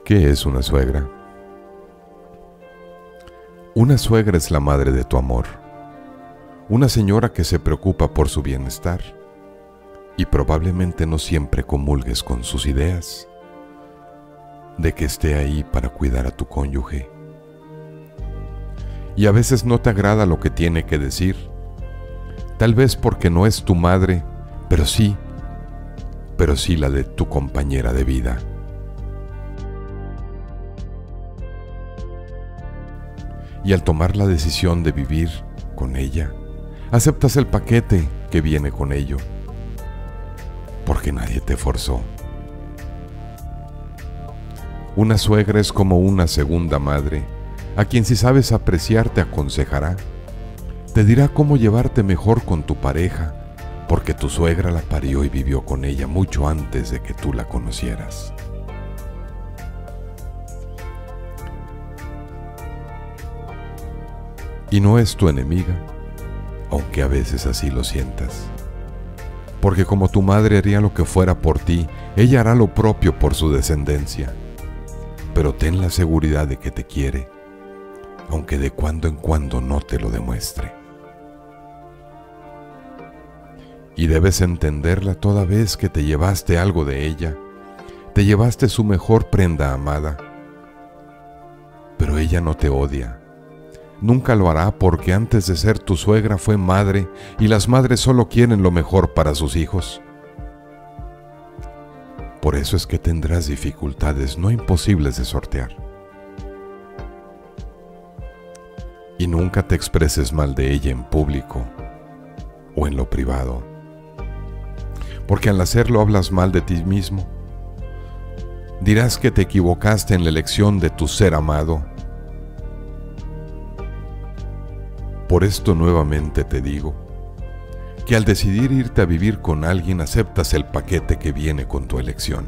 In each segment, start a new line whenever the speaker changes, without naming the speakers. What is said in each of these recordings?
¿Qué es una suegra? Una suegra es la madre de tu amor, una señora que se preocupa por su bienestar y probablemente no siempre comulgues con sus ideas de que esté ahí para cuidar a tu cónyuge. Y a veces no te agrada lo que tiene que decir, tal vez porque no es tu madre, pero sí la de tu compañera de vida. Y al tomar la decisión de vivir con ella, aceptas el paquete que viene con ello, porque nadie te forzó. Una suegra es como una segunda madre, a quien si sabes apreciar te aconsejará, te dirá cómo llevarte mejor con tu pareja, porque tu suegra la parió y vivió con ella mucho antes de que tú la conocieras. Y no es tu enemiga, aunque a veces así lo sientas. Porque como tu madre haría lo que fuera por ti, ella hará lo propio por su descendencia. Pero ten la seguridad de que te quiere, aunque de cuando en cuando no te lo demuestre. Y debes entenderla toda vez que te llevaste algo de ella, te llevaste su mejor prenda amada. Pero ella no te odia. Nunca lo hará porque antes de ser tu suegra fue madre y las madres solo quieren lo mejor para sus hijos. Por eso es que tendrás dificultades no imposibles de sortear. Y nunca te expreses mal de ella en público o en lo privado, porque al hacerlo hablas mal de ti mismo. Dirás que te equivocaste en la elección de tu ser amado. Por esto nuevamente te digo que al decidir irte a vivir con alguien aceptas el paquete que viene con tu elección.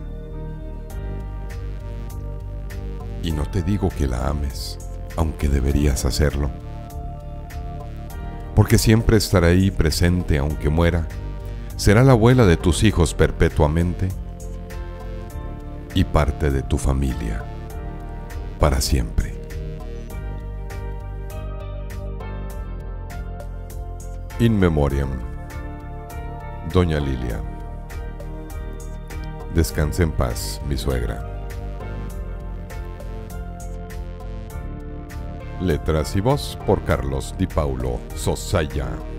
Y no te digo que la ames, aunque deberías hacerlo, porque siempre estará ahí presente aunque muera, será la abuela de tus hijos perpetuamente y parte de tu familia para siempre. In memoriam, Doña Lilia. Descanse en paz, mi suegra. Letras y voz por Carlos Di Paulo Sosaya.